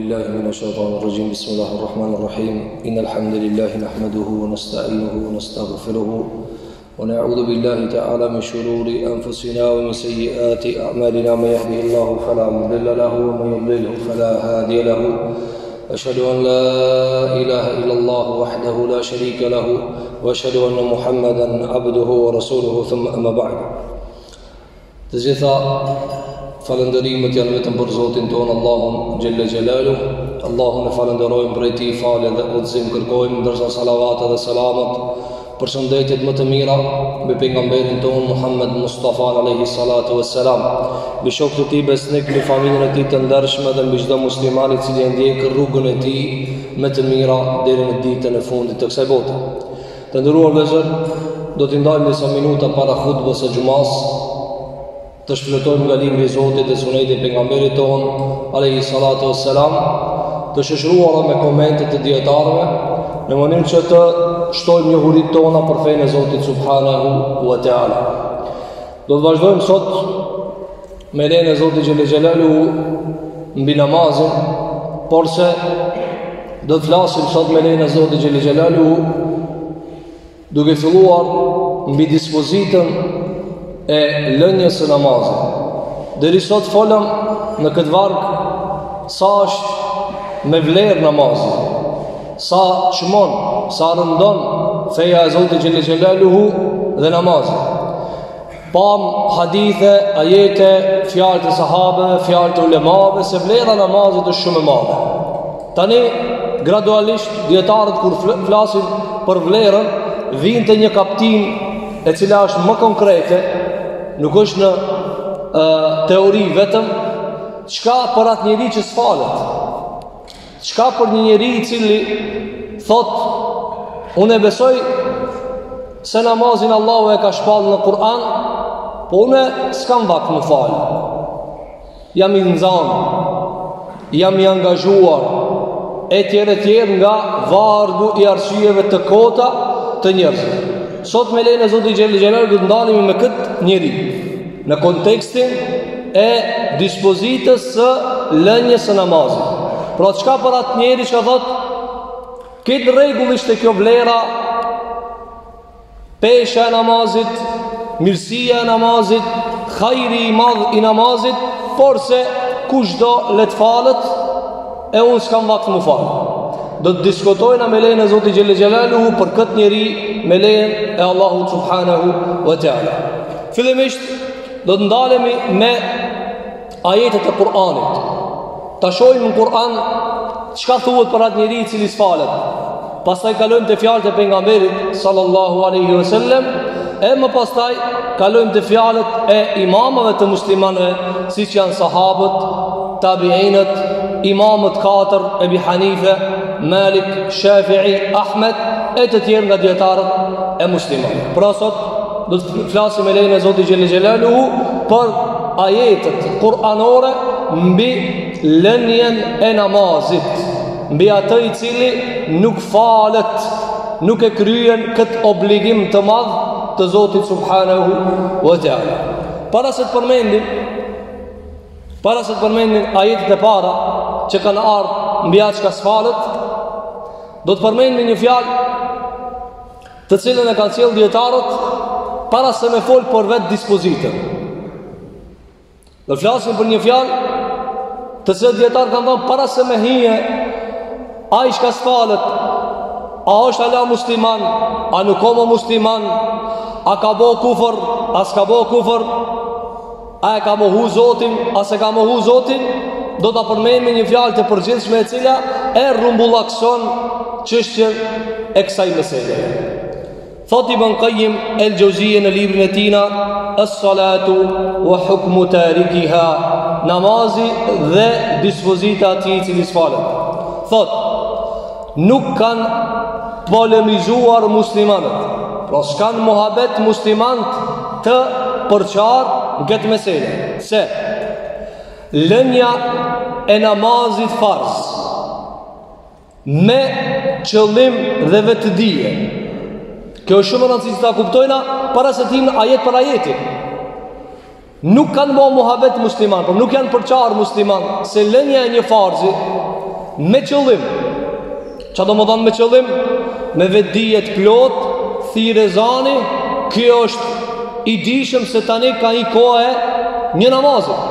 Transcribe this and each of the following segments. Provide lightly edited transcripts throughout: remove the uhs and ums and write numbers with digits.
بالله من الشيطان الرجيم بسم الله الرحمن الرحيم إن الحمد لله نحمده ونستعينه ونستغفره ونعوذ بالله تعالى من شرور أنفسنا ومن سيئات أعمالنا من يهده الله فلا مضل له ومن يضلله فلا هادي له أشهد أن لا إله إلا الله وحده لا شريك له وأشهد أن محمدا عبده ورسوله ثم أما بعد. Të gjitha falëndërimet janë vetëm për Zotin tonë Allahun Gjelle Gjelalu. Allahun e falënderojmë për ti falë dhe udhëzim kërkojmë, ndërsa salavatet dhe selamat për shëndetjet më të mira mbi pejgamberin tonë Muhammed Mustafa alayhi salatu wassalam, mbi shokët e tij besnik, mbi familjen e tij të ndershme dhe mbi çdo musliman i cili e ndjek rrugën e tij më të mira deri në ditën e fundit të kësaj bote. Të nderuar vëllezër, do t'i ndajmë disa minuta para hutbës së xumas, të shfletojmë nga libri i Zotit dhe sunetit e pejgamberit ton alayhi salatu wassalam, të shoqëruara me komente të dietarëve, në mënyrë që të shtojmë njohuritë tona për fenë e Zotit subhanahu wa taala. Do të vazhdojmë sot me lejen e Zotit Gjelle Gjelalu mbi namazin, porse do të flasim sot me lejen e Zotit Gjelle Gjelalu duke filluar mbi dispozitën e lënjes së namazit. Deri sot folëm në këtë varg sa është me vlerë namazi, sa çmon, sa rëndon feja e Zotit Gjelle Gjelaluhu dhe namazi. Pam hadithe, ajete, fjalë të sahabëve, fjalë të ulemave se vlera e namazit është shumë e madhe. Tani gradualisht dietarët kur flasin për vlerën vinë te një kaptim e cila është më konkrete, nuk është në teori vetëm, çka për atë njeri që s'falet, çka për një njeri i cili thot unë e besoj se namazin Allahu e ka shpallë në Kur'an, po unë s'kam vakt më falë, jam i nxanë, jam i angazhuar e tjerë nga vargu i arsyeve të kota të njerëzve. Sot me lejen e Zotit Gjelle Gjelalu do të ndalemi me këtë njeri në kontekstin e dispozitës së lënjes së namazit. Pra çka për atë njeri që thot këtë rregullisht e kjo vlera, pesha e namazit, mirësia e namazit, hajri i madh i namazit, por se kushdo le të falet e unë s'kam vakt më falë. Do të diskutojna me lejen e Zotit Gjelle Gjelaluhu për këtë njeri me lejen e Allahu subhanahu wa taala. Fillimisht do të ndalemi me ajetet e Kur'anit. Ta shohim në Kur'an çka thuhet për atë njeri i cili s'falet. Pastaj kalojmë te fjalët e pejgamberit sallallahu alaihi wasallam, e më pastaj kalojmë te fjalët e imamëve të muslimanëve, siç janë sahabët, tabiinët, imamët katër, Ebi Hanife, Malik, Shafi'i, Ahmed e të tjerë nga dietarët e muslimanëve. Pra sot do të flasim me lejen e Zotit Gjelle Gjelaluhu për ajetet kuranore mbi lënjen e namazit, mbi atë i cili nuk falet, nuk e kryen këtë obligim të madh të Zotit subhanahu wa taala. Para se të përmendim ajetet e para që kanë ardhur mbi atë që s'falet, do të përmendim një fjalë të cilën e kanë sjellë dietarët para se me fol për vetë dispozitën. Do flasim për një fjalë të cilën dietarët kanë thënë para se me hije ai që s'falet, a është ala musliman, a nuk ka më musliman, a ka bo kufër, a s'ka bo kufër, a e ka mohu Zotin, a se ka mohu Zotin, do të përmendim një fjalë të përgjithshme e cila e rrumbullakson çështjen e kësaj mesele. Thot Ibn Qayyim el-Jauziyja në librin e tij As-Salatu wa hukmu tarikiha, namazi dhe dispozita e atij i cili falet. Thot nuk kanë polemizuar muslimanët, pra s'kan muhabet muslimanët të përqarë në këtë mesele, se lënja e namazit farz me qëllim dhe vetëdije, kjo është shumë rëndësishme ta kuptojna para se tim ajet për ajetin. Nuk kanë bo muhabet musliman, por nuk janë përqarë musliman se lënja e një farzi me qëllim. Qa do më thonë me qëllim? Me vetdijet plot, thirë ezani, kjo është i dishëm se tani ka i kohë një namazit.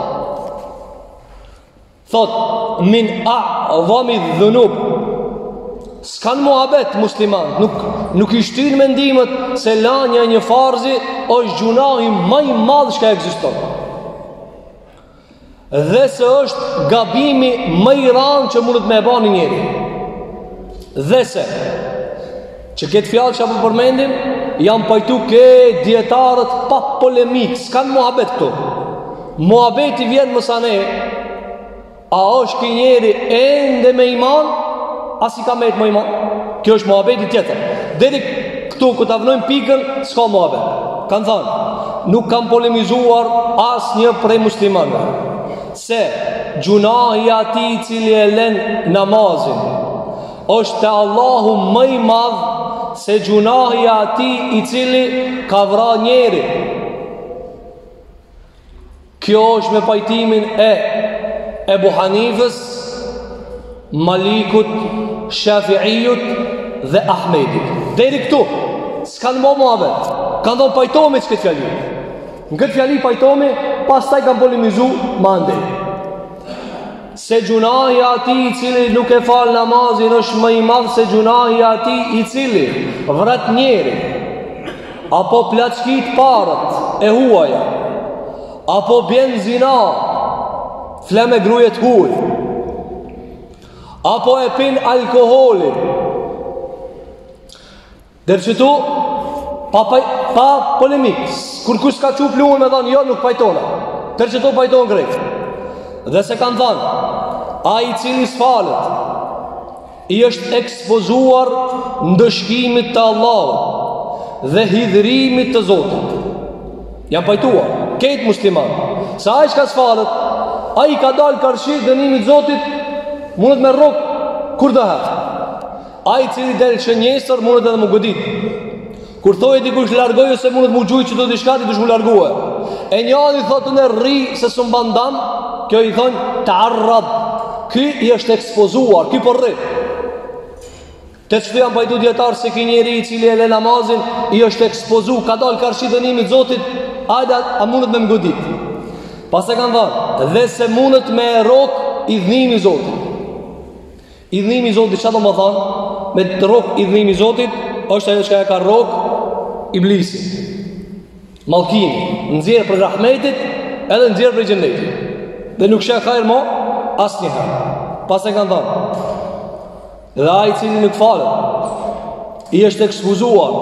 Thot, min a'dhami dhunub. S'kan muhabet musliman, nuk i shtin mendimet se lanja një farzi është gjunahi më i madh që ekziston. Dhe se është gabimi më i rëndë që mundet me e bani njeri. Dhe se që këtë fjallë që apo përmendim janë pajtu ke djetarët pa polemik, s'kan muhabet këtu. Muhabeti vjen mësane, a është ki njeri ende me iman, as i ka me më iman. Kjo është muhabeti tjetër. Deri këtu ku ta vnojmë pikën, s'ka muhabet. Kanë thënë, nuk kanë polemizuar as një prej muslimanëve se gjunahi ati i cili e len namazin është te Allahu më i madh se gjunahi ati i cili ka vra njeri. Kjo është me pajtimin e Ebu Hanifës, Malikut, Shafiijut dhe Ahmedit. Deri këtu s'kanë më muhabet. Kanë thonë pajtomi që këtë fjali. Në këtë fjali pajtomi, pas taj kanë polemizu ma ndej. Se gjunahi ati i cili nuk e fal namazin është më i madh se gjunahi ati i cili vret njeri, apo plaçkit parët e huaja, apo bjen zina, fleme grujet huj, apo e pin alkoholin. Dërqitu pa polemik, kur kush ka qup luën me dhanë jo nuk pajtona, dërqitu pajton grejt. Dhe se kanë dhanë, a i cili s'falet i është ekspozuar ndëshkimit të Allahut dhe hidhrimit të Zotit. Janë pajtuar ketë musliman se a i shka s'falet, a i ka dalë karshi dënimit Zotit, mundet me rrok kur dëhet. A i cili delë shënjesër mundet edhe më godit. Kur thoi dikush largoju se mundet më gjuj që do t'i shkati dush më largoje. E njani thotën e rri se së mbandam, kjo i thonë të arrad. Ky i është ekspozuar, ky për rri. Të qëtu janë pajtu djetarë se ki njeri i cili e le namazin, i është ekspozu, ka dalë karshi dënimit Zotit, a mundet me më godit. Pas e kanë dhanë, dhe se mundet me rok i dhnimi Zotit. I dhnimi Zotit, që do më thanë? Me të rok i dhnimi Zotit, është ajo që ka rok iblisi, malkimi, nëzirë për rahmetit edhe nëzirë për gjennetit, dhe nuk shë kajrë mo asë njëherë. Pas e kanë thënë, dhe a i cili nuk falë i është ekspozuar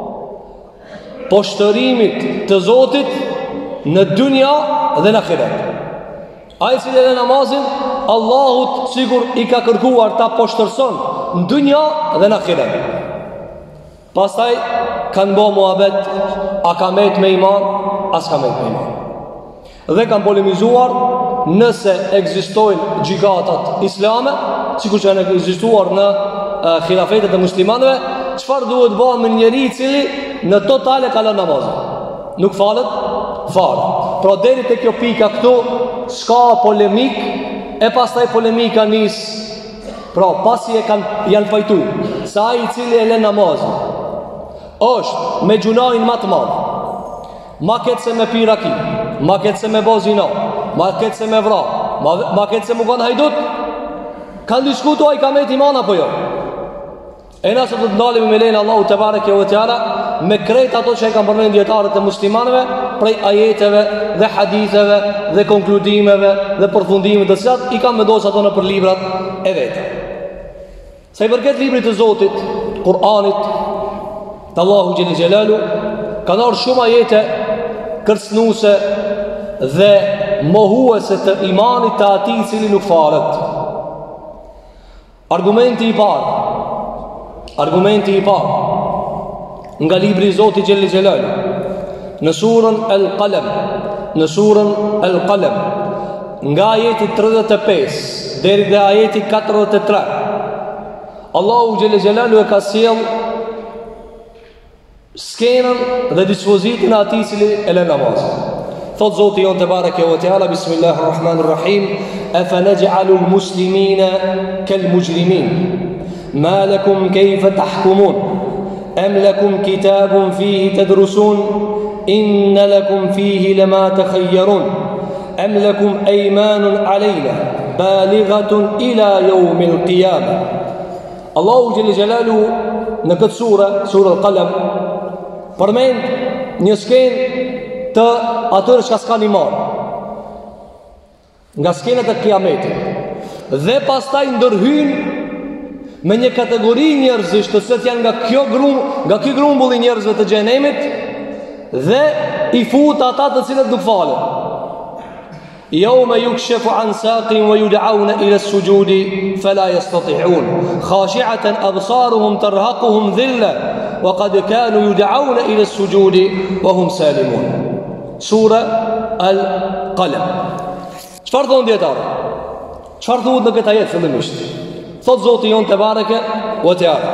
poshtërimit të Zotit në dunja dhe në ahiret. A i cili dhe namazin Allahut sigur i ka kërkuar ta poshtërson në dunja dhe në ahiret. Pastaj kanë bo muhabet, a ka met me iman, as ka met me iman. Dhe kanë polemizuar nëse egzistojnë gjikatat islame, sikur që janë egzistuar në khilafetet e muslimanëve, çfarë duhet bëhet me njeri i cili në totale ka lënë namazin. Nuk falet fare. Pra deri te kjo pika këtu s'ka polemik, e pastaj polemika nis. Pra pasi janë pajtu se ai i cili e lën namazin është me gjunahin më të madh, ma ketë se me piraki, ma ketë se me bozina, ma ketë se me vra, ma ketë se mu kanë hajdut, kanë diskutu a i ka met iman apo jo. E nëse të të ndalim me lejnë Allahu te bareke ve teala me krejt ato që e kanë përmendë dietarët e muslimanëve prej ajeteve dhe haditheve dhe konkludimeve dhe përfundimeve të cilat i kanë vendosur ato në për librat e vetë. Sa i përket librit të Zotit, Kur'anit, të Allahu Gjellë Gjellalu, kanë arë shumë ajete kërcnuse dhe mohuese të imanit të ati cili nuk falet. Argumenti i parë nga libri i Zotit Gjellë Gjellalu në surën El Qalem nga ajeti 35 deri dhe ajeti 43 Allahu Gjellë Gjellalu e ka sjell skenën dhe dispozitin ati cili e lën namazin. Thot Zoti jon te bareke ve teala, Bismillahirrahmanirrahim, afa naj'alul muslimina kal mujrimin, ma lakum kayfa tahkumun, am lakum kitabun fihi tadrusun, inna lakum fihi lama takhayyarun, am lakum aymanun alayna balighatun ila yawmil qiyamah. Allahu Jelle Jalalu në këtë sura Al-Qalam, përmend një skenë të atyre që s'kan iman, nga skenat e kiametit, dhe pastaj ndërhyn me një kategori njerëzish të cilët janë nga ky grumbull i njerëzve të xhenemit, dhe i fut ata të cilët nuk falen. يوم يكشف عن ساق ويدعون إلى السجود فلا يستطيعون خاشعة أبصارهم ترهقهم ذلة وقد كانوا يدعون إلى السجود وهم سالمون. سورة Al-Qalam. Çfarë thon dietar? Çfarë thuhet në këtë ajet fillimisht? Thot Zoti jon te bareke ve teala,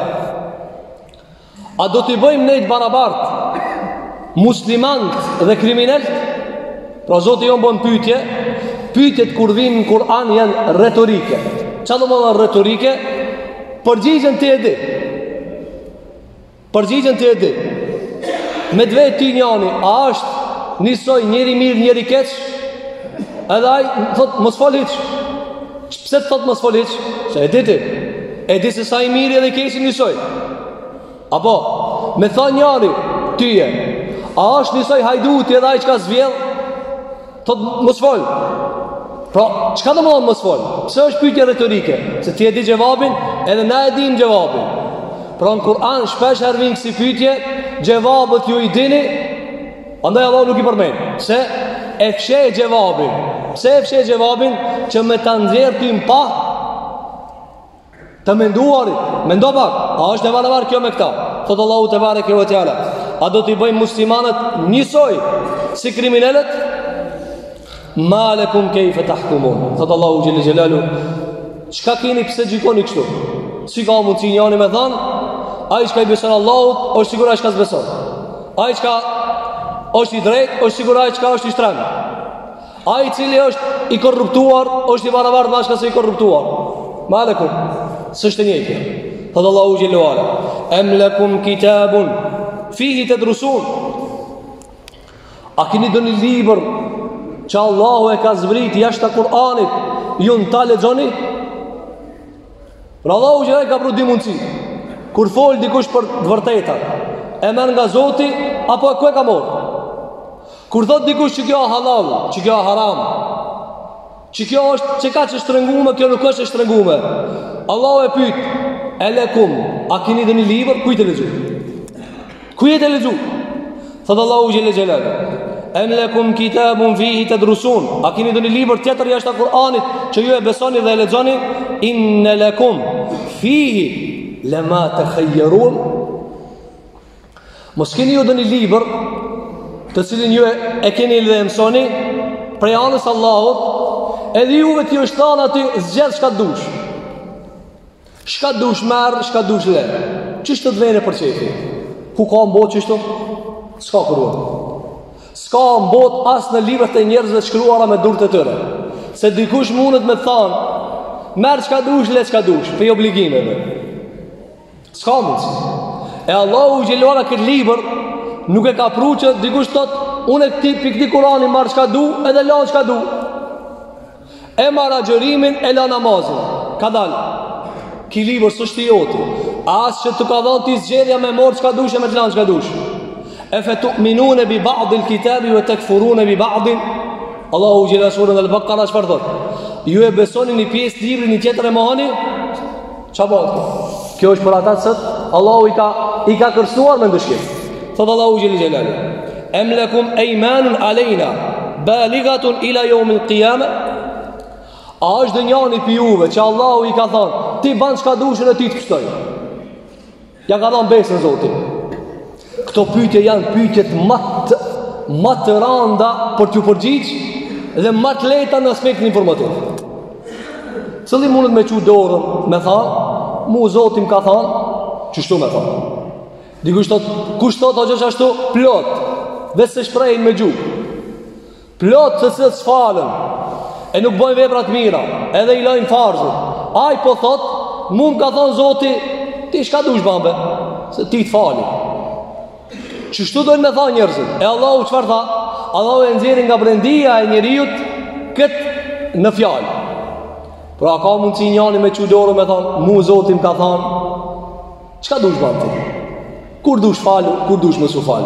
a do t'i bëjmë ne të barabartë muslimanët dhe kriminalët? Pra Zoti jon bën pyetje. Pyetjet kur vinë në Kur'an janë retorike. Çfarë do të thonë retorike? Përgjigjen ti e di. Përgjigjen ti e di. Me vetë ti njani, a është nisoj njëri mirë, njëri keq? Edhe ai thot mos fol hiç. Pse thot mos fol hiç? Se e di ti. E di se sa i mirë edhe i keq nisoj. Apo me thon njëri tyje, a është nisoj hajduti edhe ai çka zvjedh? Thot mos fol. Pra, çka do të thonë mos fol? Pse është pyetje retorike? Se ti e di gjevabin, edhe na e dim gjevabin. Pra në Kur'an shpesh herë si pyetje, gjevabët ju i dini, andaj Allah nuk i përmend. Pse e fsheh gjevabin? Pse e fsheh gjevabin? Që me ta nxjerr ti pa të menduarit. Mendo pak, a është e barabartë kjo me këta? Thot Allahu te bareke ve teala, a do t'i bëjmë muslimanët njësoj si kriminalët? Ma lakum kayfa tahkumun. Thot Allahu Jelle Jalalu, çka keni, pse gjikoni kështu? Si ka mundsi njëri me thon, ai çka i beson Allahut, është sigur ai çka s'beson. Ai çka është i drejtë, është sigur ai çka është i shtrenjtë. Ai i cili është i korruptuar, është i barabartë me çka i korruptuar. Ma lakum, s'është e njëjtë. Thot Allahu Jelle Wala, am lakum kitabun fihi tadrusun. A keni dhënë libër që Allahu e ka zbrit jashtë Kur'anit, ju në ta lexoni? Pra Allahu që e ka pru di mundësi. Kur fol dikush për të vërtetat, e merr nga Zoti, apo ku e ka morë? Kur thot dikush që kjo është halal, që kjo është haram, që kjo është që ka që shtrëngume, kjo nuk është e shtrëngume, Allahu e pyet, elekum, a keni dhe një libër? Kujt e lexu? Kujt e lexu? Thot Allahu Jelle Jalalu, am lakum kitabun fihi tadrusun. A keni dhënë libër tjetër jashtë Kur'anit që ju e besoni dhe e lexoni? Inna lakum fihi lama takhayyarun. Mos keni ju dhënë libër të cilin ju e keni dhe e mësoni prej anës Allahut, edhe juve t'ju është thënë aty zgjedh çka dush. Çka dush marr, çka dush le. Ç'është të vënë për çefi? Ku ka mbotë çështo? S'ka kurrë. S'ka mbot as në librat e njerëzve shkruara me durët e tyre. Se dikush mundet me thonë, merr çka dush, le çka dush, pe obligimeve. S'ka mundsi. E Allahu xhelora këtë libër nuk e ka pru që dikush thot, unë këtij Kur'ani marr çka du, edhe la çka du. E marr agjërimin, e la namazin. Ka dalë. Ki libër s'është i joti. As që të ka dhënë ti zgjedhja me marr çka dush e me të lanë çka dush. E fe tu'minune bi ba'dil kitabi ve tekfurune bi ba'din. Allahu gjela surën Al-Baqara çfarë thot? Ju e besoni një pjesë libri, një tjetër e mohoni? Qa bëhet? Kjo është për ata që Allahu i ka kërcënuar me ndëshkim. Thot Allahu Jelle Jalalu, am lakum aymanun alayna balighatun ila yawmil qiyamah. A është dënjani për juve që Allahu i ka thonë, ti ban çka dushën e ti të kështoj? Ja ka thonë besën Zoti. Këto pyetje janë pyetjet më të rënda për t'ju përgjigj dhe më të lehta në aspektin informativ. Cili mundet me çu dorën me thanë, mu Zoti më ka thënë, çështu më thënë. Dikush thot, kush thot ashtu plot, dhe se shprehin me gjuhë. plot të cilët s'falën e nuk bojnë vepra të mira, edhe i lajnë farzën. Ai po thot, mu më ka thonë Zoti, ti shka dush bambe, se ti të fali. Çështu dojnë me tha njerëzit. E Allahu çfarë tha? Allahu e nxjerrin nga brendia e njeriut këtë në fjalë. Pra ka mundsi njëri me çudorë me thonë, mu Zoti më ka thonë, çka dush bambe ti? Kur dush falu, kur dush mos u fal.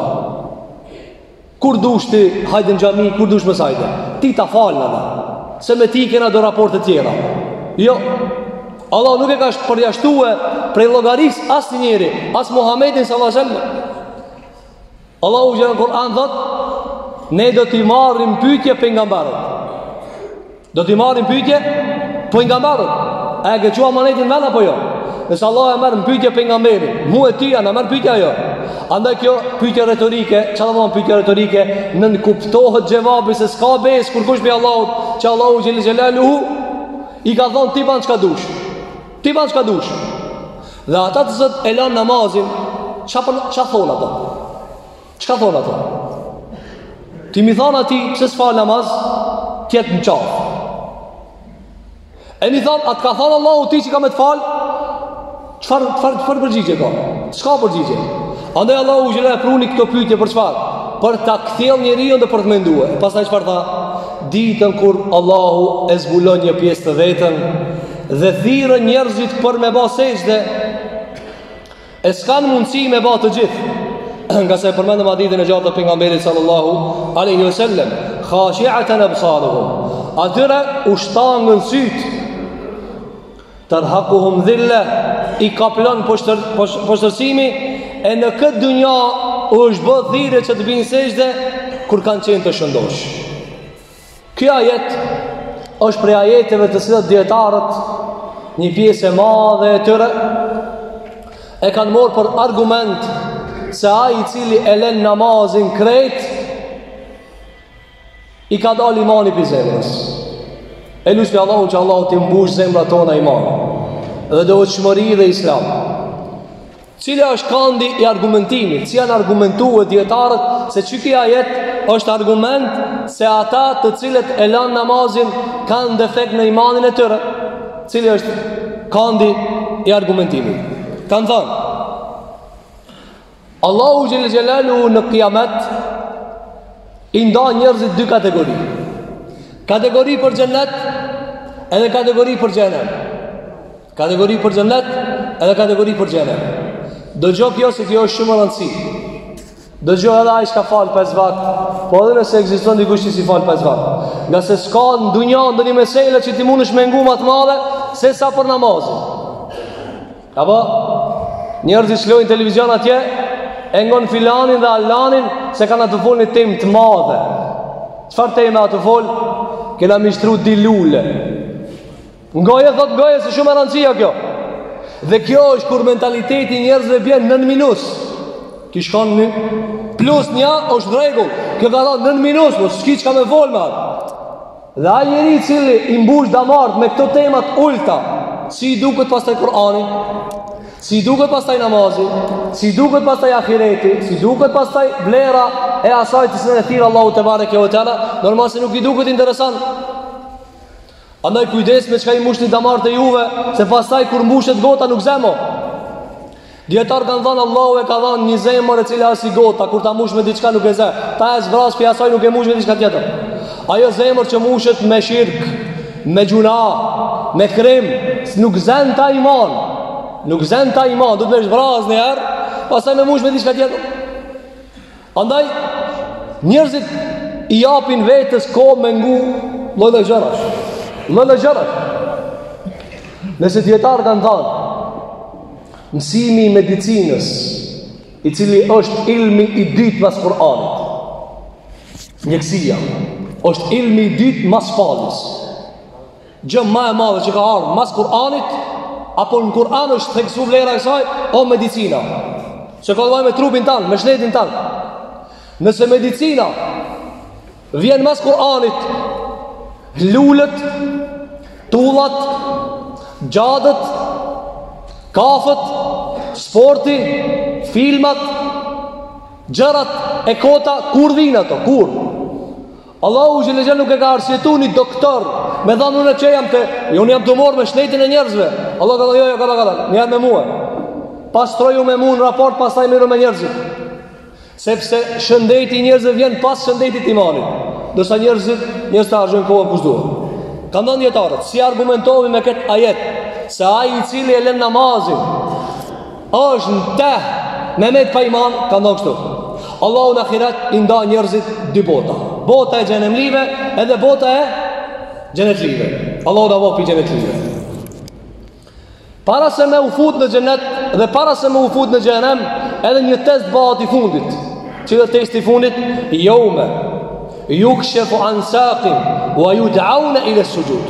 Kur dush ti hajde në xhami, kur dush mos hajde. Ti ta falën atë. Se me ti kena do raporte tjera. Jo. Allah nuk e ka përjashtuar prej llogarisë as njëri, as Muhamedit sallallahu alaihi wasallam. Allahu në Kur'an thot, ne do t'i marrim pyetje pejgamberët. Do t'i marrim pyetje pejgamberët. A e ke thua amanetin vetë apo jo? Nëse Allah e merr pyetje pejgamberit, mu e ti janë merr pyetja jo. Andaj kjo pyetje retorike, çfarë do të thonë pyetje retorike, nën kuptohet xhevabi se s'ka besë kur kush me Allahut, që Allahu xhel xelaluhu i ka thonë ti ban çka dush. Ti ban çka dush. Dhe ata të zot e lën namazin, ç'a thon ato? Çka thon ato? Ti mi thon ati pse s'fal namaz, ti et në qafë. E mi thon, atë ka thonë Allahu ti që ka me të fal, çfarë përgjigje ka? S'ka përgjigje. Andaj Allahu xhela e pruni këto pyetje për çfarë? Për ta kthjellë njeriu dhe për të menduar. Pastaj çfarë tha? Ditën kur Allahu e zbulon një pjesë të vetën dhe thirrën njerëzit për me bë sejdë, e s'kan mundësi me bë të gjithë. Nga se përmendëm hadithin e gjatë të pejgamberit sallallahu alaihi wasallam, khashi'atan absaruhum. Atyre u shtangën syt, tarhaquhum dhilla, i kaplon poshtërsimi, e në këtë dunja u është bë thirrje që të binë sejdë kur kanë qenë të shëndosh. Ky ajet është prej ajeteve të cilat dietarët, një pjesë e madhe e tyre, e kanë marrë për argument se ai i cili e lën namazin krejt, i ka dalë imani për zemrës. E lusë Allahu që Allahu t'i mbush zemrat tona iman dhe devotshmëri dhe islam. Cila është kandi i argumentimit? Si janë argumentuar dietarët se ky ajet është argument se ata të cilët e lën namazin kanë defekt në imanin e tyre. Cili është kandi i argumentimit? Kanë thënë Allahu xhel xelalu në kiamet i ndan njerëzit dy kategori. Kategori për xhennet edhe kategori për xhenem. Kategori për xhennet edhe kategori për xhenem. Dëgjoj kjo se kjo është shumë e rëndësishme. Dëgjoj edhe ai që fal 5 vakte, po edhe nëse ekziston dikush që si fal 5 vakte. Nga se s'ka në dunjë ndonjë mesele që ti mundesh me ngu më të madhe se sa për namazin. Apo njerëzit shkojnë televizion atje, e ngon filanin dhe allanin se kanë të folë një temë të madhe. Çfarë temë ato fol? Kena mishtru dilule. Ngoje thot ngoje se shumë e rëndësia kjo. Dhe kjo është kur mentaliteti njerëzve bjen nën minus. Ti shkon në plus një është rregull. Kjo ka thënë nën minus, mos s'ki çka me fol me atë. Dhe ai njeri i cili i mbush damart me këto temat ulta, si i duket pastaj Kur'ani, si i duket pastaj namazi, si i duket pastaj ahireti, si i duket pastaj vlera e asaj të cilën e thirr Allahu te bareke ve teala, normal se nuk i duket interesant. Andaj kujdes me çka i mbushni damart e juve, se pastaj kur mbushet gota nuk zemo. Dietar kanë thënë Allahu e ka dhënë një zemër e cila është si gota, kur ta mbush me diçka nuk e zë. Ta e zbras pi asaj nuk e mbush me diçka tjetër. Ajo zemër që mbushet me shirk, me gjuna, me krim, nuk zën ta iman. Nuk zën ta iman, do të më zbraz një herë, pastaj më mbush me diçka tjetër. Andaj njerëzit i japin vetes kohë me ngu lloj gjërash. Lloj gjërash. Nëse dietar kanë thënë mësimi i medicinës, i cili është ilmi i dytë pas Kur'anit. Mjekësia është ilmi i dytë mas falës. Gjë më e madhe që ka ardhur mas Kur'anit, apo në Kur'an është theksu vlera e saj, o medicina. Se ka lloj me trupin tan, me shnetin tan. Nëse medicina vjen mas Kur'anit, lulët, tullat, gjadët, kafët, sporti, filmat, gjërat e kota, kur vinë ato? Kur? Allahu xhelexhel nuk e ka arsyetuar një doktor me dhanë unë që jam të morë me shnetin e njerëzve. Allah ka thënë jo, ka një me mua. Pastroju me mua në raport, pastaj merru me njerëzit. Sepse shëndeti i njerëzve vjen pas shëndetit të imanit. Dorsa njerëzit ta harxojnë kohën kush duhet. Kanë thënë dietarët, si argumentohemi me këtë ajet se ai i cili e lën namazin është në teh me met pa iman, kanë thënë kështu. Allahu në ahiret i nda njerëzit dy bota. Bota e xhenemlive edhe bota e xhenetlive. Allahu na vao pi xhenetlive. Para se me u fut në xhenet dhe para se me u fut në xhenem, edhe një test bëhet i fundit. Cili testi i fundit? Yawma yukshafu an saqin wa yud'auna ila as-sujud.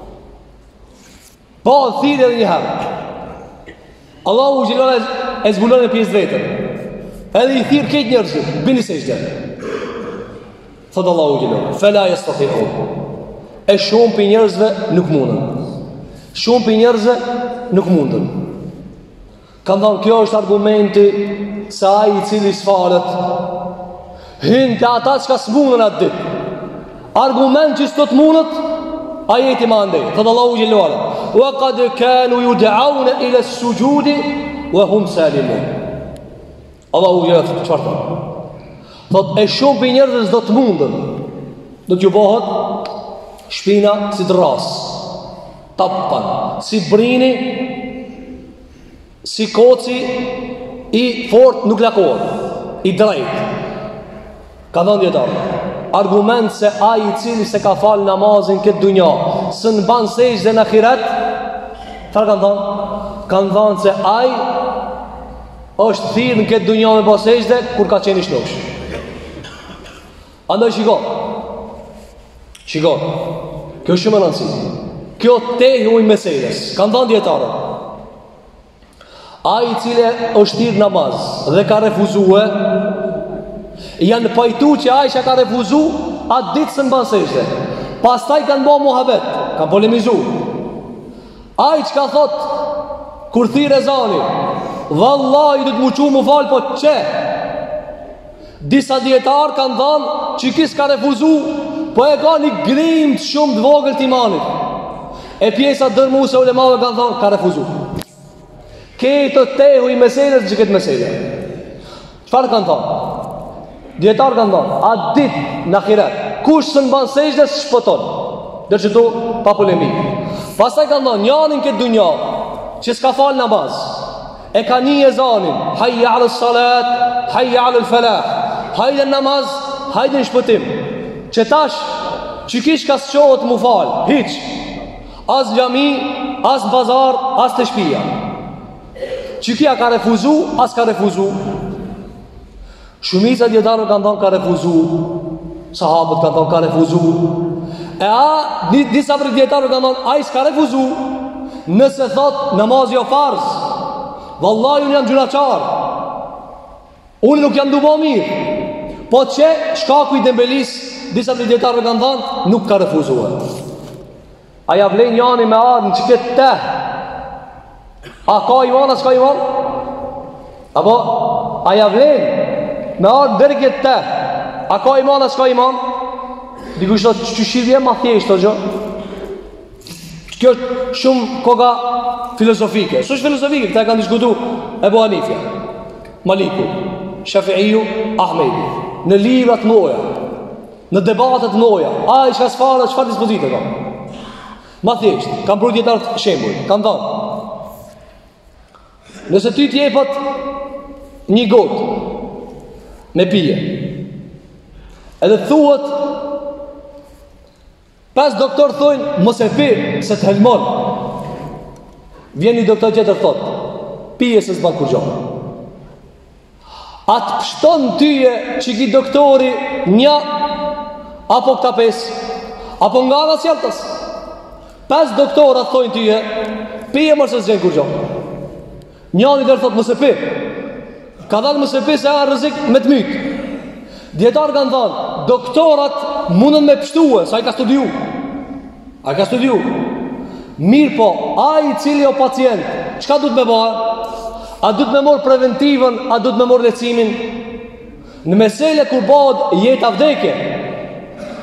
Po thirrë edhe një herë. Allahu xhelal e zbulon e pjesë vetën. Edhe i thirr këtë njerëzit, bini sejdë. Thot Allahu xhelal, fala yastati'un. E shumë për njerëzve nuk mundën. Shumë për njerëzve nuk mundën. Kanë thënë kjo është argumenti se ai i cili sfalet hyn te ata që s'mundën atë ditë. Argument që s'do të mundët, ajeti më andej. Thot Allahu xhelal, wa qad kanu yud'auna ila as-sujudi wa hum salimun. Allahu xhelal çfarë thot? Thot e shumë për njerëzve s'do të mundën. Do t'ju bëhet shpina si dras, tappan, si brini, si koci i fort nuk lakohet, i drejt. Ka thënë dietar, argument se ai i cili se ka fal namazin këtë dunja, së në ban sejdë në ahiret, çfarë kanë thënë? Kanë thënë se ai është thirrë në këtë dunja me bë sejdë kur ka qenë i shnosh. Andaj Shiko, kjo është shumë e rëndësishme. Kjo tehuj meseles. Kanë thënë dietarët, ai i cili është thirr namaz dhe ka refuzuar, janë pajtu që ai që ka refuzuar atë ditë së mban sejdë. Pastaj kanë bërë muhabet, kanë polemizuar. Ai që ka thot kur thirr ezani, vallahi do të më çu më fal, po çe. Disa dietar kanë thënë që kis ka refuzuar, po e ka një grimt shumë të vogël të imanit. E pjesa dërmuese ulemave kanë thënë ka refuzuar. Këtë tehu i meselës që këtë meselë. Çfarë kanë thënë? Dietar kanë thënë, atë ditë në ahiret, kush së mban sejdë shpëton. Dhe që tu pa polemik. Pastaj kanë thënë, janin këtë dunja që s'ka fal namaz, e ka një ezanin, hayya ala salat, hayya ala falah, hajde namaz, hajde në shpëtim. Që tash që kish ka s'qohet mu fal, hiq, as gjami, as bazar, as të shpia. Që kia ka refuzu, as ka refuzu. Shumica djetarë kanë thonë ka refuzu, sahabët kanë thonë ka refuzu. Disa për djetarë kanë thonë, a i s'ka refuzu, nëse thot namaz jo farz, vallahi unë jam gjunaqar, unë nuk jam dubo mirë. Po që shkaku i dembelis, disa për djetarë kanë thonë, nuk ka refuzuar. Aja vlen jani me ardhën që këtë te, a ka iman, a s'ka iman? Apo, aja vlen me ardhën dërë këtë te, a ka iman, a s'ka iman? Dikush thot, që shirje ma thjesht, të gjë? Kjo është shumë koga filozofike. Së është filozofike, këta e kanë diskutu Ebu Hanifja, Maliku, Shafiiju, Ahmedi, në librat noja, në debatet noja, a i shka s'fara, qëfar dispozite ka? Ma thjesht, kam bërë djetarët shembuj, kam thënë, nëse ty t'jepët një gotë me pije, edhe thuhet, 5 doktor thojnë, mos e pi, se të helmon. Vjen një doktor tjetër thot, pije se s'ban kur gjohë. Atë pështon tyje që ki doktori një, apo këta 5, apo nga nga sjeltës. 5 doktorat thojnë tyje, pije mërë se s'gjen kur gjohë. Njani tërë thot, mos e pi. Ka dhanë mos e pi se e rëzik me të mytë. Djetarë kanë dhanë, doktorat mundën me pështue, sa i ka studiu. A ka studiu. Mirë po, a i cili o pacient, qka du të me bëha? A du të me morë preventivën, a du të me morë lecimin? Në mesele kur bëhet jetë vdekje,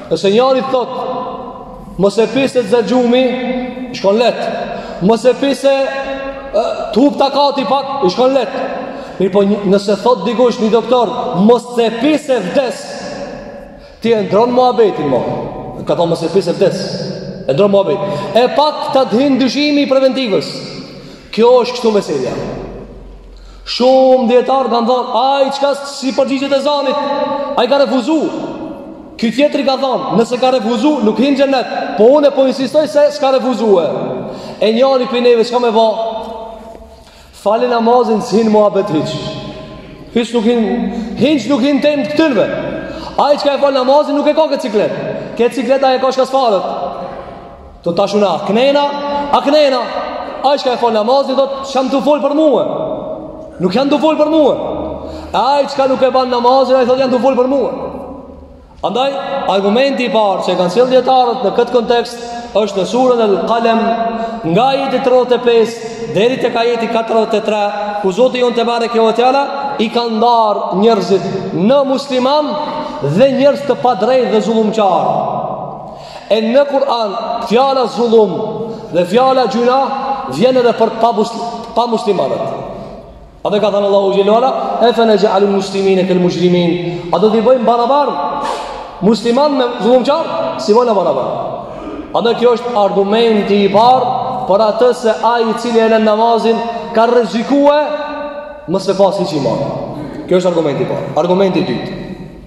Nëse njëri thot mos e pise të zëgjumi, shkon let. Mos e pise të hup takati pak, shkon let. Mirë po nëse thot dikush një doktor mos e pise vdes, ti e ndron muhabetin mo. Ka thonë mos e pise vdes, e ndron muhabet. E pak të hin dyshimi preventivës. Kjo është kështu meselja. Shumë dietar kanë thonë, ai çka si përgjigjet e zanit, ai ka refuzu. Ky tjetri ka thonë, nëse ka refuzu, nuk hin xhenet. Po unë po insistoj se s'ka refuzue. E njëri për neve çka më vë? Falë namazin sin muhabet hiç. Hiç nuk hin tem këtyrve. Ai çka e fal namazin nuk e ka këtë ciklet. Këtë cikleta e ka shka s'falet. Do tashuna, knena. Ai çka e fal namazin do të sham të fol për mua. Nuk janë të fol për mua. Ai çka nuk e ban namazin, ai thotë janë të fol për mua. Andaj argumenti i parë që kanë sjellë dietarët në këtë kontekst është në surën Al-Qalam, nga ajeti 35 deri tek ajeti 43, ku Zoti jon te bareke ve teala i ka ndarë njerëzit në musliman dhe njerëz të padrejtë dhe zullumqar. E në Kur'an fjala zullum dhe fjala gjuna vjen edhe për pa muslimanët. A dhe ka thënë Allahu Gjelluala, e fe në gjallin muslimine këll mujrimin. A do t'i bëjmë barabar musliman me zullumqar, si bëjnë barabar. A dhe kjo është argumenti i parë për atë se ai i cili e lën namazin ka rrezikue mos e pas hiç iman. Kjo është argumenti i parë. Argumenti i dytë.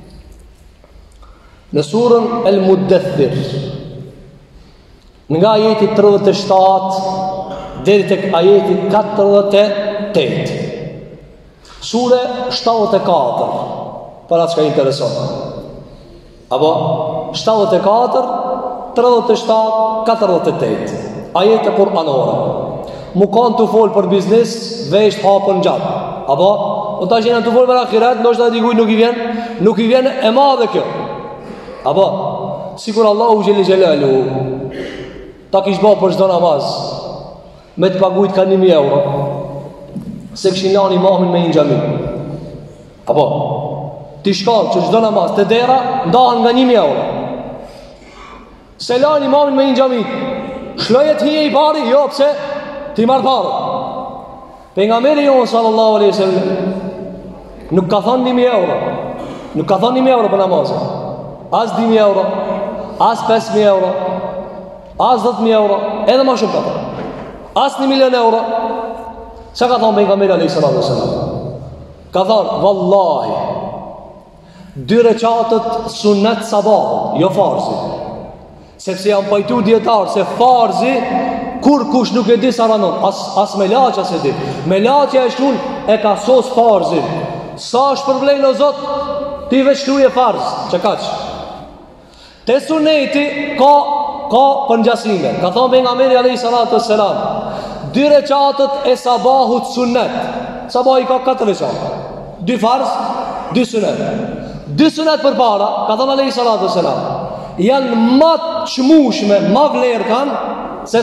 Në surën El-Muddathir, nga ajeti 37 deri tek ajeti 48. Sure 74, për atë që ka intereson. Apo 74, 37, 48. Ajete Kur'anore. Mu kanë të folë për biznes, vesh hapën gjatë. Apo o ta që janë të folë për akiret, ndoshta dikujt nuk i vjen e madhe kjo. Apo sikur Allahu xhel xhelalu ta kish bë për çdo namaz me të pagujt ka 1000 euro. Se këshin lanë imamin me një xhami. Apo ti shkon që çdo namaz te dera ndahen nga 1000 euro. Se lanë imamin me një xhami. Shlojet hije i pari, jo pse ti marr parë. Pejgamberi jon sallallahu alaihi wasallam nuk ka thënë 1000 euro. Nuk ka thënë 1000 euro për namazin. As 1000 euro, as 5000 euro, as 10000 euro, edhe më shumë ka thënë. As 1 milion euro. Çka ka thënë pejgamberi alayhis salam? Ka thënë vallahi 2 recatët sunet sabah, jo farzi. Sepse janë pajtu dietar se farzi kur kush nuk e di sa ranon, as me laç as e di. Me laçja e shkun e ka sos farzin. Sa është problem o Zot, ti veç luje farz, çka kaç. Te suneti ka përngjasime. Ka thënë pejgamberi alayhis salam, 2 recatët e sabahut sunet. Sabahi ka 4 recatë. 2 farz, 2 sunet. 2 sunet përpara, ka thënë alayhis salam, janë më çmueshme, më vlerë kanë se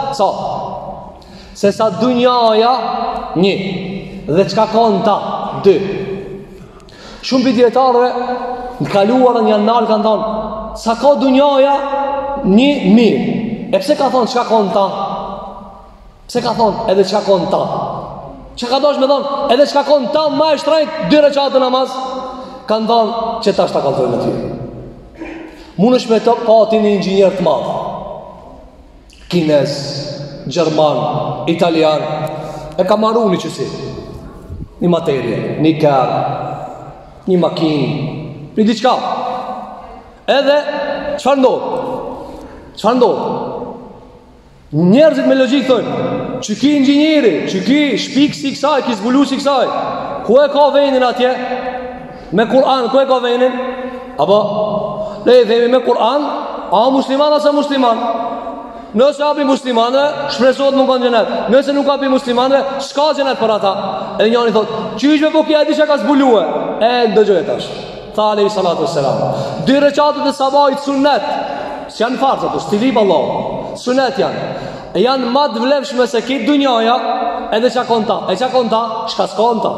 sa dunjaja 1 dhe çka kanë ta 2. Shumë për dietarëve në kaluarën janë nalë kanë thonë sa ka dunjaja 1 mirë. E pse ka thonë çka kanë ta? Pse ka thonë edhe çka kanë ta? Çka ka dosh me thonë edhe çka kanë ta më e shtrejt 2 recatë namaz? Kanë thonë që tash ta kalzojnë aty. Mund është me të pati një inxhinier të madh, kinez, gjerman, italian, e ka marru një qësi, një materie, një kërë, një makinë, një diqka. Edhe, qëfar ndodhë? Njerëzit me logikë thënë, që ki inxhinieri, që ki shpik si kësaj, ki zbulu si kësaj, ku e ka venin atje? Me Kur'an, ku e ka venin? Apo? Le e themi me Kur'an, a musliman asa musliman? Nëse api muslimanve, shpresot më kanë gjenet. Nëse nuk api muslimanve, s'ka gjenet për ata. E njani thot, qyshme po kja e di që ka zbulue? E ndëgjoj tash. Tha alayhi salatu wassalam, 2 recatët e sabahit sunet, s'janë farzat, stilip Allah, sunet janë. Janë ma të vlefshme se kitë dunjaja, edhe që konta. E që konta, shka s'konta.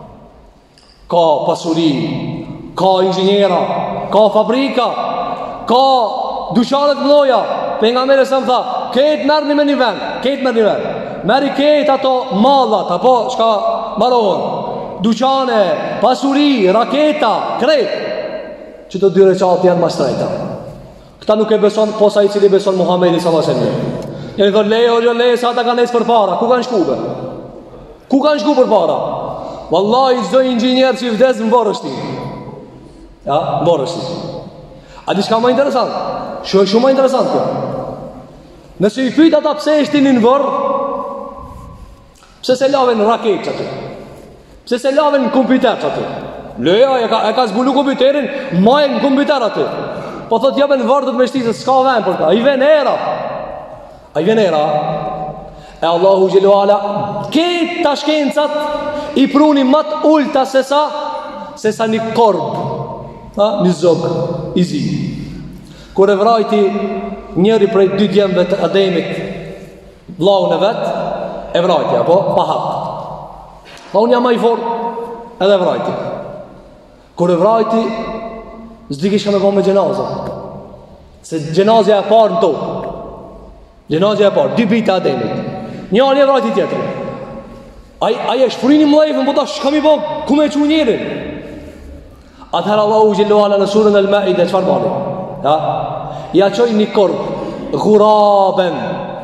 Ka pasuri, ka inxhiniera, ka fabrika, ka dyshanet mloja. Pejgamberi sa më tha, ketë merrni me një vend, ketë merrni vend. Merri ketë ato mallat, apo çka marohen. Dyqane, pasuri, raketa, krejt. Që të dy reqat janë mas trejta. Këta nuk e beson, posa i cili beson Muhamedi sallallahu alaihi wasallam. Jeni thot leje, sa ta kanë ecë për para. Ku kanë shkuar? Ku kanë shkuar për para? Wallahi çdo inxhinier që vdes në borështi. Ja, borështi. A di çka më interesant? Shumë më interesant kjo. Nëse i pyet ata pse ishin në vorr, pse se laven raketë aty? Pse se laven kompjuter aty? Leja e ka zbulu kompjuterin, majë në kompjuter aty. Po thot jabe në vardët me shtisë, s'ka vend për ta. I ven era. A i ven era. E Allahu Gjellu Ala, këtë ta shkencat i pruni mat ulta se sa një korb. Një zog, i zi. Kur e vrajti njëri prej dy djemve të Ademit, vllaun e vet, e vrajti, apo? Pa hap. Pa unë jam ma i forë, edhe vrajti. Kur e vrajti, s'di kishka me bo me gjenaza. Se gjenazja e parë në tokë. Gjenazja e parë, dy bita Ademit. Një anë e vrajti tjetër. Aja shpërini mlejfën, po ta shka mi bo, ku me që njerin? Atëherë Allahu Gjellu Ala në surën e Al-Maide, qëfar bani? Ja qoj një korb, ghuraben.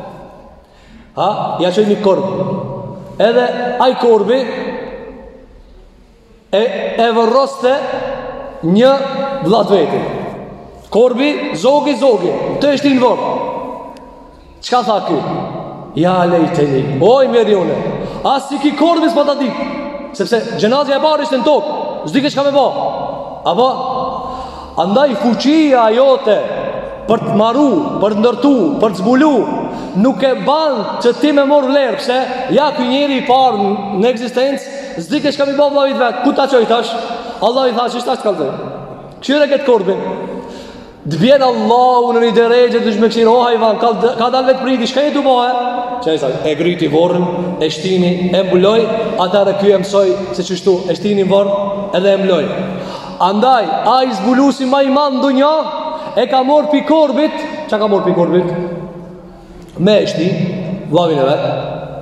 Ja qoj një korb. Edhe aj korbi e vërroste një vlat veti. Korbi, zogi, të eshti në vorë. Qka tha ky? Ja lejteni, oj meri une. As si ki korbi s'pa ta di. Sepse gjenazja e parë ishte në tokë, s'dike qka me ba. Apo? Andaj fuqia jote për të maru, për të ndërtu, për të zbulu, nuk e ban që ti me mor vlerë. Pse? Ja ky njeri i parë në eksistencë, s'dike qka mi ba vlavit vetë. Ku ta qojtash? Allah i tha që ishtash t'kallëtoj. Këshire këtë korbin. Dbjen Allahu në një deregje të shmekëshin, o hajvan, ka dal vetë priti, shka jetu bëhe? Që e griti vorën, e shtini, e mbuloj, atare kjo e mësoj se qështu, e shtini vorën edhe e mbuloj. Andaj, a i zbulusi ma i manë ndonja, e ka morë pi korbit. Qa ka morë pi korbit? Me e shti, vlavin e vetë,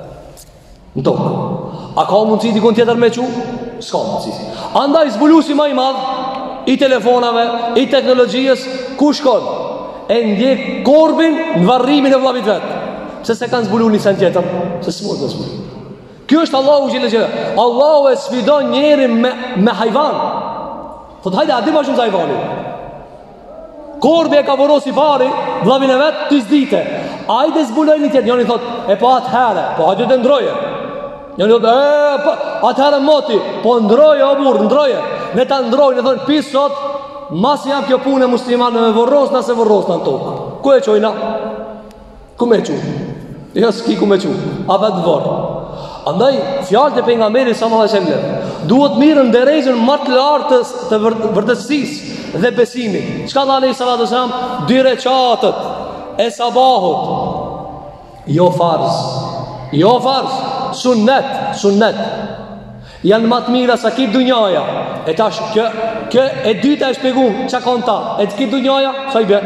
në tokë. A ka mundësi dikon tjetër me qu? Ska mundësi. Andaj, zbulusi ma i madhë, i telefonave, i teknologjijës, ku shkon? E ndjek korbin në varrimin e vlavit vetë. Pse se kanë zbulu një sen tjetër? Se s'murë të zbulu. Kjo është Allahu Gjellë Gjellë. Allahu e sfidon njeri me hajvan. Thot, hajde, a di ma shumë za hajvani. Korbi e ka vorosi pari, vlavin e vetë, të zdite. Hajde zbuloj një tjetër. Njoni thot, e pa atë herë, po hajde të ndroje. Njoni thot, atë herë moti, po ndroje, o burë, ndroje. Ne ta ndrojnë, e thonë, pisë sot, mas jam kjo punë e muslimanë me vorosna se vorosna në tokë. Ku e qojna? Ku me qu? Jo, s'ki ku me qu. A vetë vorë. Andaj, fjallët e pejgamberi sallallahu alaihi wasallam duhet mirën derejën më të lartë të vërtetësisë dhe besimit. Çka tha alaihi salatu wasallam? 2 recatët e sabahut. Jo farz, sunnet. Janë më të mira sa këtë dunjaja. E tash, kjo e dyta e shpjegum, çka kanë ta? E këtë dunjaja, sa i bë?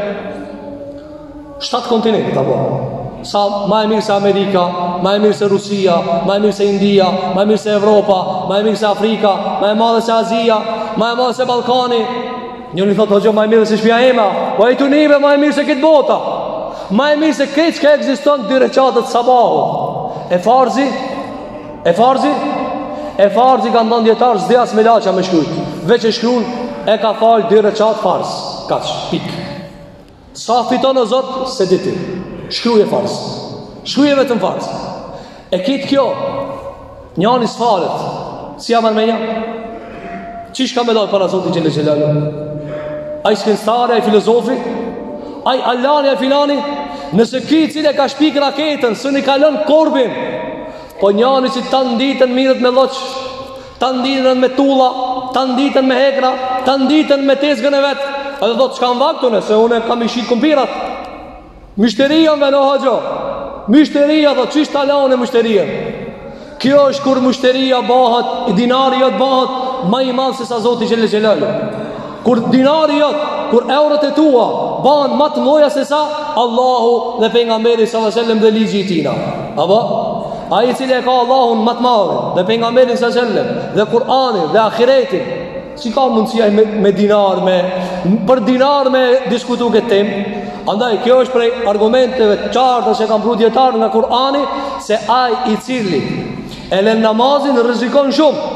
7 kontinente apo? Sa më e mirë se Amerika, më e mirë se Rusia, më e mirë se India, më e mirë se Evropa, më e mirë se Afrika, më e madhe se Azia, më e madhe se Ballkani. Njëri thotë hoxha më e mirë se shtëpia ema, po ai tunive më e mirë se këtë bota. Më e mirë se këtë që ekziston 2 recatët sabahut. E farzi ka ndonë djetarë zdi as me laqa me shkrujt. Veç e shkrun e ka falë 2 recatë farz. Kaq, pik. Sa fiton o Zot, se diti. Shkruje farz. Shkruje vetëm farz. E kitë kjo, njani s'falet. Si jam armenja? Qish ka me dojë para Zotin Gjellë Gjellalu? A i shkenstare, a i filozofi? A i allani, a i filani? Nëse kitë cilë e ka shpik raketën, së një kalon korbin, po njani që të nditën mirët me loq, të nditën me tulla, të nditën me hekra, të nditën me tezgën e vetë, edhe do të qka në vaktune, se une kam i shqit kumpirat. Mishteria me në haqo, mishteria, do qishtë talane mishteria. Kjo është kur mishteria bahat, dinari jëtë bahat, ma i madhë se sa Zoti Gjellë Gjellalu. Kur dinari jëtë, kur eurët e tua banë më të mëdha se sa Allahu dhe pejgamberi sallallahu alaihi wasallam dhe ligji i tij. Apo ai i cili e ka Allahun më të madh dhe pejgamberin sallallahu alaihi wasallam dhe Kur'anin dhe ahiretin, si ka mundësia me dinar, për dinar me diskutu këtë temë? Andaj kjo është prej argumenteve të qarta që kanë pru dietar nga Kur'ani, se ai i cili e lën namazin rrezikon shumë.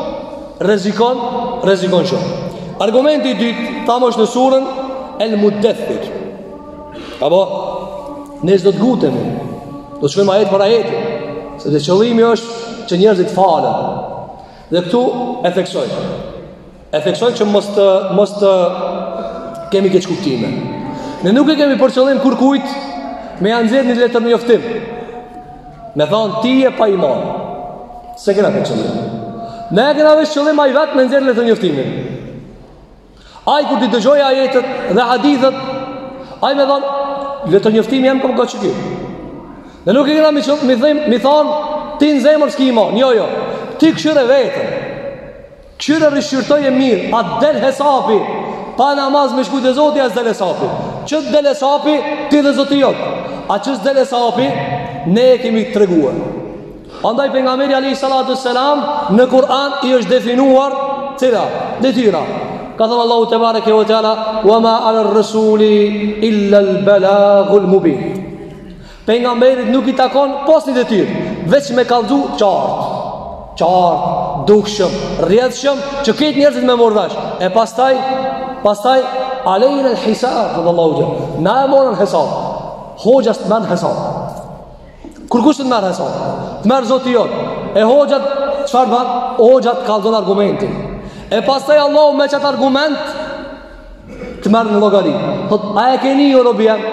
Rrezikon shumë. Argumenti i dytë thamosh në surën El-Muddathir. Apo ne do të gutemi, do të shkojmë ajet për ajet, sepse qëllimi është që njerëzit falen. Dhe këtu e theksoj që mos të kemi keq kuptime. Ne nuk e kemi për qëllim kujt me janë nxjerrë një letër njoftim, me thonë ti e pa iman. Se kena për qëllim. Ne e kena vesh qëllim ai vetë me nxjerrë letër njoftimin. Ai kur ti dëgjoj ajetet dhe hadithet, ai me thonë letër njoftimi jam kom ka çiki. Ne nuk e kena mi thonë ti në zemër s'ki iman. Jo. Ti këshire vetën, këshire rishqyrtoj e mirë, atë del hesapi, pa namaz me shku dhe Zoti as del hesapi. Që del hesapi, ti dhe Zoti jotë. A që s'del hesapi, ne e kemi të treguar. Andaj pejgamberi alayhi salatu wassalam në Kur'an i është definuar cila detyra. Ka thënë Allahu te bareke ve teala, "Wa ma 'ala ar-rasuli illa al-balaghul mubin." Pejgamberit nuk i takon pos një detyrë, veç me kallëzu qartë, dukshëm, rrjedhshëm, që këtë njerëzit me mordash. E pastaj alejna al-hisab, Allahu xha. Na e morën hesab. Hoxha të merr hesab. Kur kush të merr hesab? Të merr Zoti jot. E hoxhat çfarë bën? Hoxhat kallzon argumentin. E pastaj Allahu me çat argument të merr në llogari. Thot, a e keni o robi jam?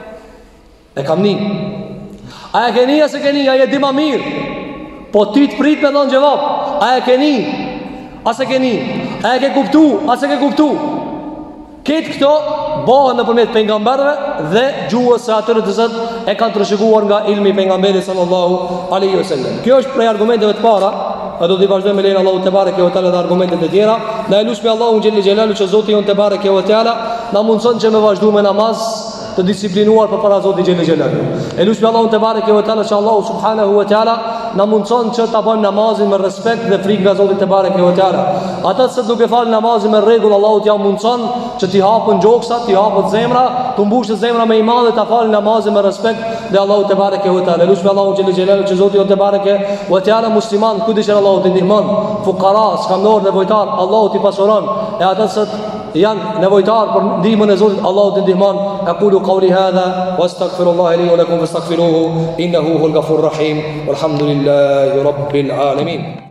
E kam ni. A e keni a se keni? A e di ma mirë? Po ti të prit me dhënë gjevap. A e keni? A se keni? A e ke kuptu? A se ke kuptu? Këtë këto bëhen nëpërmjet pejgamberëve dhe gjuhës së atyre të zot e kanë trashëguar nga ilmi i pejgamberit sallallahu alaihi wasallam. Kjo është prej argumenteve të para. A do të vazhdojmë me lein Allahu te bareke ve teala dhe argumentet e tjera. Na elusmi Allahu xhelli xhelalu që Zoti jon te bareke ve teala na mundson që me vazhdu me namaz të disiplinuar për para Zotit xhelli xhelalu. Elusmi Allahu te bareke ve teala që Allahu subhanahu ve teala na mundson që ta bëjmë namazin me respekt dhe frikë nga Zoti te bareke ve teala. Ata që nuk e falin namazin me rregull, Allahu t'ia mundson që t'i hapën gjoksat, t'i hapën zemra, të mbushë zemra me iman dhe ta falin namazin me respekt dhe Allahu te bareke ve teala. Elusmi Allahu xhelli xhelalu që Zoti jon te bareke ve teala musliman kudish Allahu t'i ndihmon, fuqara, skamdor, nevojtar, Allahu t'i pasuron, e ata që janë nevojtar për ndihmën e Zotit, Allahu t'i ndihmon. Aqulu qawli hadha wastaghfirullaha li wa lakum fastaghfiruhu innahu huwal ghafurur rahim walhamdulillahi rabbil alamin.